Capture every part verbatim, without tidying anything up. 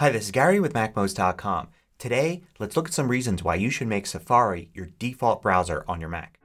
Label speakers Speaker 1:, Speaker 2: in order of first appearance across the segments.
Speaker 1: Hi, this is Gary with Mac most dot com. Today, let's look at some reasons why you should make Safari your default browser on your Mac.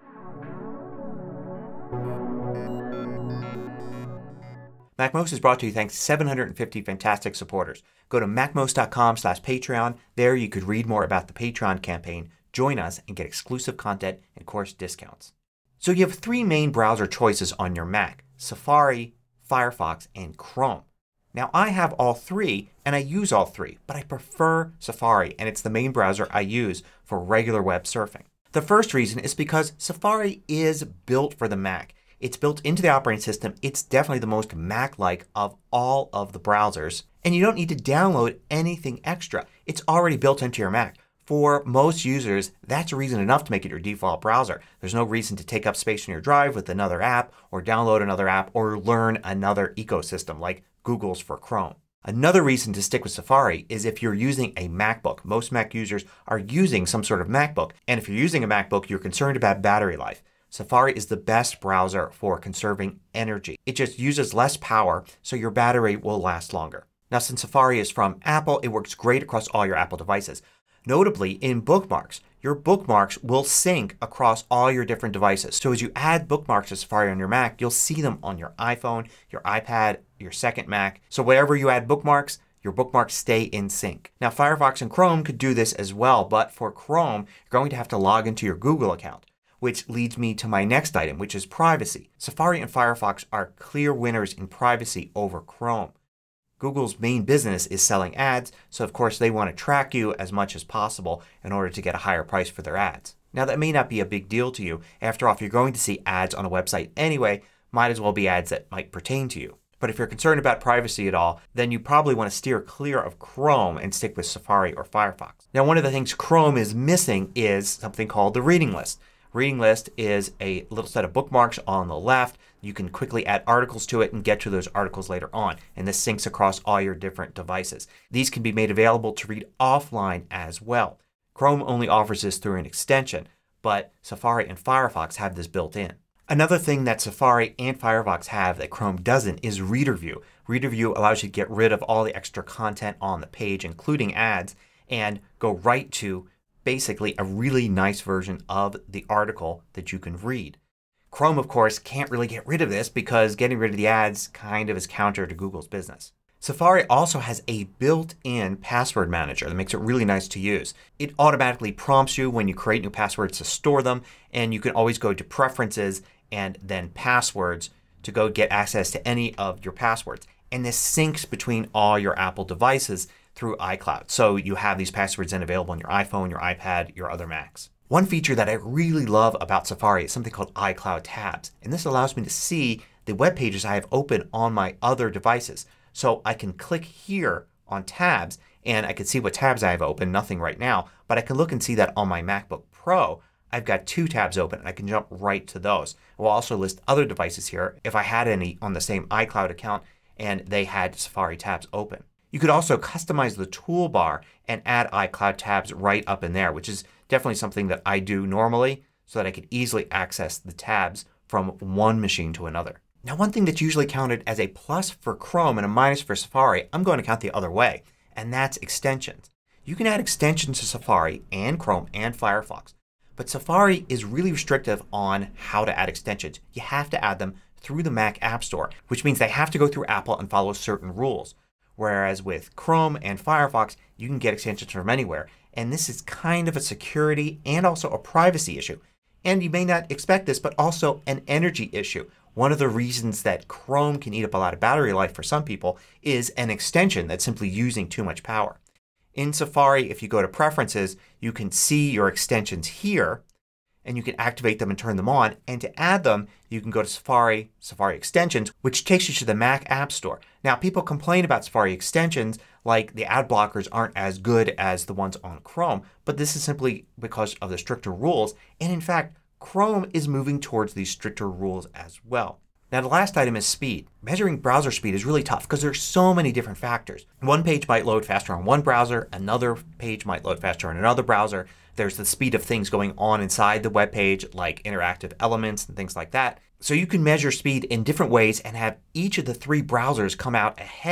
Speaker 1: MacMost is brought to you thanks to seven hundred fifty fantastic supporters. Go to Mac most dot com slash Patreon. There you could read more about the Patreon campaign, join us, and get exclusive content and course discounts. So you have three main browser choices on your Mac. Safari, Firefox, and Chrome. Now I have all three and I use all three, but I prefer Safari and it's the main browser I use for regular web surfing. The first reason is because Safari is built for the Mac. It's built into the operating system. It's definitely the most Mac-like of all of the browsers. And you don't need to download anything extra. It's already built into your Mac. For most users, that's reason enough to make it your default browser. There's no reason to take up space in your drive with another app or download another app or learn another ecosystem like Google's for Chrome. Another reason to stick with Safari is if you're using a MacBook. Most Mac users are using some sort of MacBook. And if you're using a MacBook, you're concerned about battery life. Safari is the best browser for conserving energy. It just uses less power so your battery will last longer. Now since Safari is from Apple, it works great across all your Apple devices. Notably in Bookmarks, your bookmarks will sync across all your different devices. So as you add bookmarks to Safari on your Mac, you'll see them on your iPhone, your iPad, your second Mac. So wherever you add bookmarks, your bookmarks stay in sync. Now Firefox and Chrome could do this as well, but for Chrome you're going to have to log into your Google account. Which leads me to my next item, which is privacy. Safari and Firefox are clear winners in privacy over Chrome. Google's main business is selling ads, so of course they want to track you as much as possible in order to get a higher price for their ads. Now that may not be a big deal to you. After all, if you're going to see ads on a website anyway, might as well be ads that might pertain to you. But if you're concerned about privacy at all, then you probably want to steer clear of Chrome and stick with Safari or Firefox. Now one of the things Chrome is missing is something called the reading list. Reading list is a little set of bookmarks on the left. You can quickly add articles to it and get to those articles later on. And this syncs across all your different devices. These can be made available to read offline as well. Chrome only offers this through an extension, but Safari and Firefox have this built in. Another thing that Safari and Firefox have that Chrome doesn't is Reader View. Reader View allows you to get rid of all the extra content on the page, including ads, and go right to basically a really nice version of the article that you can read. Chrome, of course, can't really get rid of this because getting rid of the ads kind of is counter to Google's business. Safari also has a built-in password manager that makes it really nice to use. It automatically prompts you when you create new passwords to store them, and you can always go to Preferences and then Passwords to go get access to any of your passwords. And this syncs between all your Apple devices through iCloud. So you have these passwords then available on your iPhone, your iPad, your other Macs. One feature that I really love about Safari is something called iCloud tabs. And this allows me to see the web pages I have open on my other devices. So I can click here on tabs and I can see what tabs I have open. Nothing right now. But I can look and see that on my MacBook Pro I've got two tabs open and I can jump right to those. It will also list other devices here if I had any on the same iCloud account and they had Safari tabs open. You could also customize the toolbar and add iCloud tabs right up in there, which is definitely something that I do normally so that I could easily access the tabs from one machine to another. Now one thing that's usually counted as a plus for Chrome and a minus for Safari, I'm going to count the other way, and that's extensions. You can add extensions to Safari and Chrome and Firefox, but Safari is really restrictive on how to add extensions. You have to add them through the Mac App Store, which means they have to go through Apple and follow certain rules. Whereas with Chrome and Firefox you can get extensions from anywhere. And this is kind of a security and also a privacy issue. And you may not expect this, but also an energy issue. One of the reasons that Chrome can eat up a lot of battery life for some people is an extension that's simply using too much power. In Safari, if you go to Preferences, you can see your extensions here and you can activate them and turn them on. And to add them you can go to Safari, Safari Extensions, which takes you to the Mac App Store. Now people complain about Safari Extensions like the ad blockers aren't as good as the ones on Chrome, but this is simply because of the stricter rules. And in fact Chrome is moving towards these stricter rules as well. Now the last item is speed. Measuring browser speed is really tough because there's so many different factors. One page might load faster on one browser. Another page might load faster on another browser. There's the speed of things going on inside the web page like interactive elements and things like that. So you can measure speed in different ways and have each of the three browsers come out ahead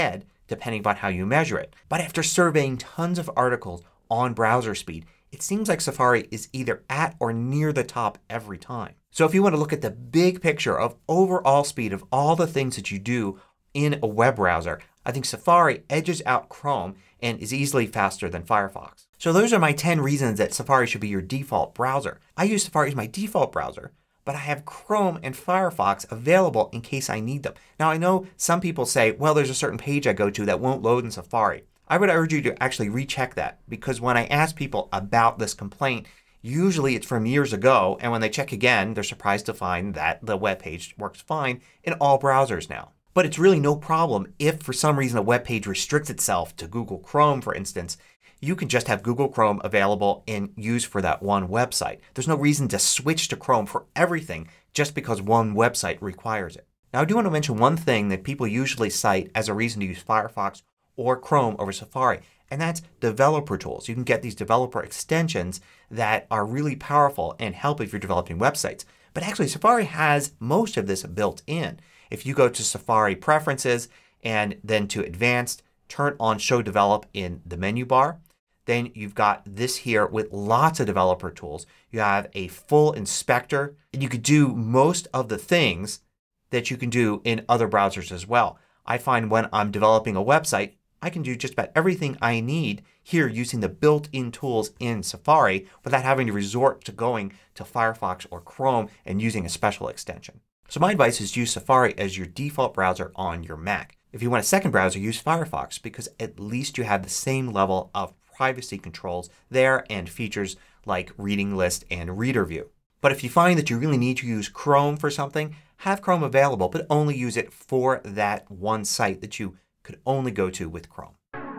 Speaker 1: depending on how you measure it. But after surveying tons of articles on browser speed, it seems like Safari is either at or near the top every time. So if you want to look at the big picture of overall speed of all the things that you do in a web browser, I think Safari edges out Chrome and is easily faster than Firefox. So those are my ten reasons that Safari should be your default browser. I use Safari as my default browser, but I have Chrome and Firefox available in case I need them. Now I know some people say, well, there's a certain page I go to that won't load in Safari. I would urge you to actually recheck that, because when I ask people about this complaint, usually it's from years ago, and when they check again they're surprised to find that the web page works fine in all browsers now. But it's really no problem if for some reason a web page restricts itself to Google Chrome, for instance. You can just have Google Chrome available and use for that one website. There's no reason to switch to Chrome for everything just because one website requires it. Now I do want to mention one thing that people usually cite as a reason to use Firefox or Chrome over Safari, and that's developer tools. You can get these developer extensions that are really powerful and help if you're developing websites. But actually Safari has most of this built in. If you go to Safari Preferences and then to Advanced, turn on Show Develop in the menu bar, then you've got this here with lots of developer tools. You have a full inspector and you could do most of the things that you can do in other browsers as well. I find when I'm developing a website I can do just about everything I need here using the built-in tools in Safari without having to resort to going to Firefox or Chrome and using a special extension. So my advice is use Safari as your default browser on your Mac. If you want a second browser, use Firefox because at least you have the same level of privacy controls there and features like reading list and reader view. But if you find that you really need to use Chrome for something, have Chrome available but only use it for that one site that you could only go to with Chrome.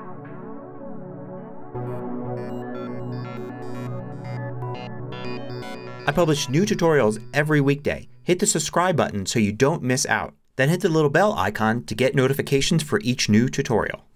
Speaker 1: I publish new tutorials every weekday. Hit the subscribe button so you don't miss out. Then hit the little bell icon to get notifications for each new tutorial.